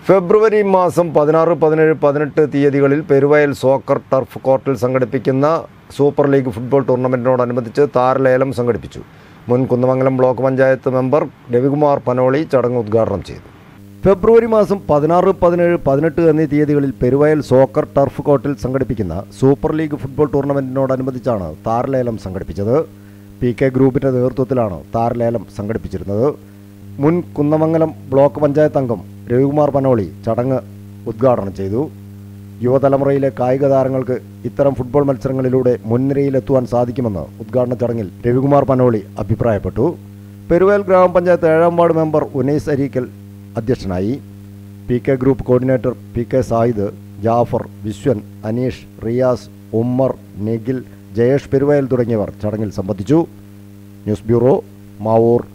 ഫെബ്രുവരി മാസം 16, 17, 18 തീയതികളിൽ Peruvayal soccer turf കോർട്ടിൽ സംഘടിപ്പിക്കുന്ന സൂപ്പർ ലീഗ് ഫുട്ബോൾ ടൂർണമെൻറ്റിനോടനുബന്ധിച്ച് താരലേലം സംഘടിപ്പിച്ചു. മുൻ കുന്നമംഗലം ബ്ലോക്ക് പഞ്ചായത്ത് മെമ്പർ രവികുമാർ പനോളി ചടങ്ങ് ഉദ്ഘാടനം ചെയ്തു. ഫെബ്രുവരി മാസം 16, 17, 18 എന്നീ തീയതികളിൽ പെരുവയൽ സോക്കർ ടർഫ് കോർട്ടിൽ സംഘടിപ്പിക്കുന്ന സൂപ്പർ ലീഗ് ഫുട്ബോൾ ടൂർണമെൻറ്റിനോടനുബന്ധിച്ചാണ് താരലേലം സംഘടിപ്പിച്ചത്. PK ഗ്രൂപ്പിൻ്റെ നേതൃത്വത്തിലാണ് താരലേലം സംഘടിപ്പിച്ചിരുന്നത്. മുൻ കുന്നമംഗലം ബ്ലോക്ക് പഞ്ചായത്ത് അംഗം രവികുമാർ പനോളി ചടങ്ങ് ഉദ്ഘാടനം ചെയ്തു. യുവതലമുറയിലെ കായിക താരങ്ങൾക്ക് ഇത്തരം ഫുട്ബോൾ മത്സരങ്ങളിലൂടെ മുൻനിരയിലെത്തുവാൻ സാധിക്കുമെന്ന് ഉദ്ഘാടന ചടങ്ങിൽ രവികുമാർ പനോളി അഭിപ്രായപ്പെട്ടു. പെരുവയൽ ഗ്രാമപഞ്ചായത്ത് 7ാം വാർഡ് മെമ്പർ ഉനൈസ് അരീക്കൽ അധ്യക്ഷനായി. PK group coordinator PK Sayid, Jafar, Vishwan, Aneesh, Riyas, Ummer, Nikhil, Jayesh Peruvayal തുടങ്ങിയവർ ചടങ്ങിൽ സംബന്ധിച്ചു. News bureau, Mavoor.